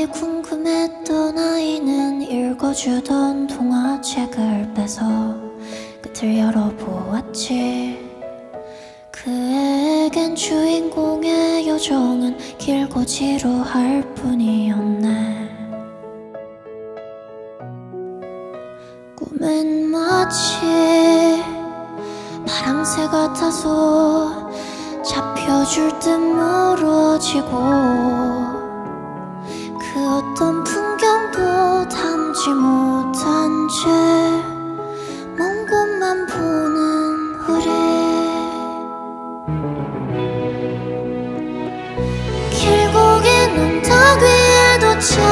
궁금했던 아이는 읽어주던 동화책을 빼서 끝을 열어보았지. 그에겐 주인공의 여정은 길고 지루할 뿐이었네. 꿈은 마치 파랑새 같아서 잡혀줄 듯 멀어지고 그 어떤 풍경도 담지 못한 채 먼 곳만 보는 우리. 길고 긴 언덕 위에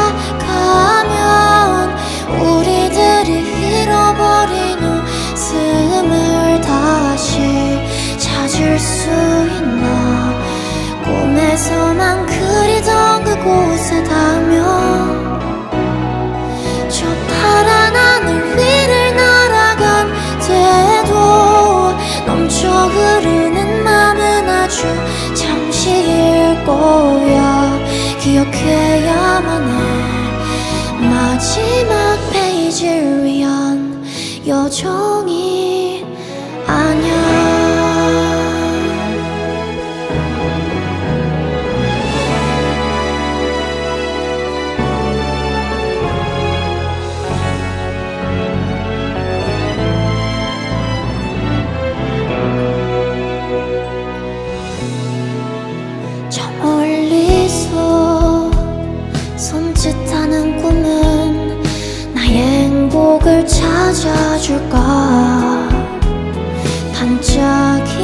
도착하면 우리들이 잃어버린 웃음을 다시 찾을 수 있나. 꿈에서만 그리던 그곳에 닿으면 저 파란 하늘 위를 날아간 때도 넘쳐 흐르는 맘은 아주 잠시일 거야. 기억해야만 해. 마지막 페이지를 위한 여정이 아냐. 저 멀리서 손짓하는 꿈은 나의 행복을 찾아줄까. 반짝이